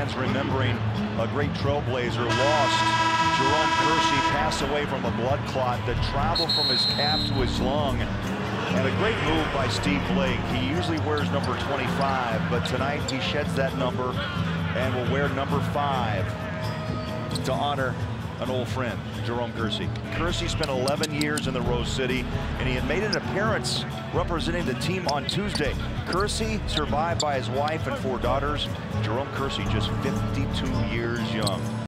fans remembering a great trailblazer lost. Jerome Kersey passed away from a blood clot that traveled from his calf to his lung. And a great move by Steve Blake. He usually wears number 25, but tonight he sheds that number and will wear number 5 to honor an old friend, Jerome Kersey. Kersey spent 11 years in the Rose City, and he had made an appearance representing the team on Tuesday. Kersey, survived by his wife and 4 daughters. Jerome Kersey, just 52 years young.